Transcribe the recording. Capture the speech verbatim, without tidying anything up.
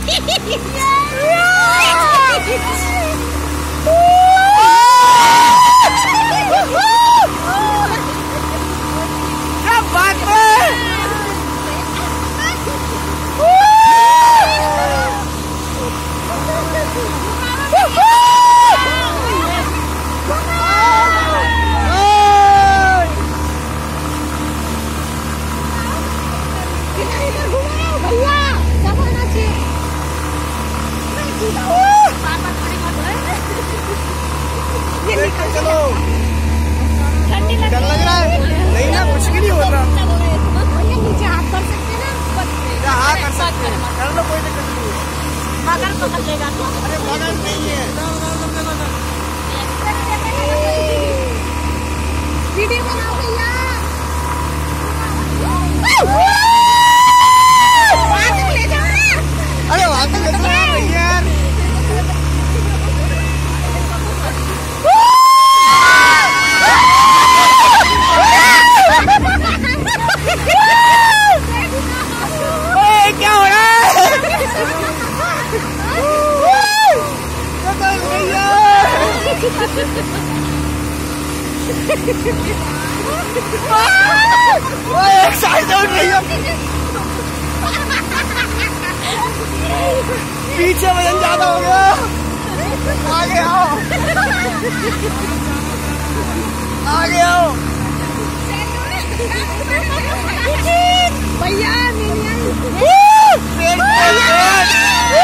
चलो डर लग रहा है? नहीं ना, कुछ भी नहीं हो रहा। नीचे हाथ कर सकते ना? क्या हाथ कर सकते हैं? कर लो, कोई दिक्कत नहीं है। मगर पकड़ लेगा। अरे मगर नहीं है। वीडियो बनाओ भैया। वहाँ तक ले जाओ ना। अरे वहाँ तक ले जाओ यार। क्या हो रहा है? एक साइड उठ रही है, पीछे वजन ज्यादा हो गया। आगे आओ, आगे आओ भैया।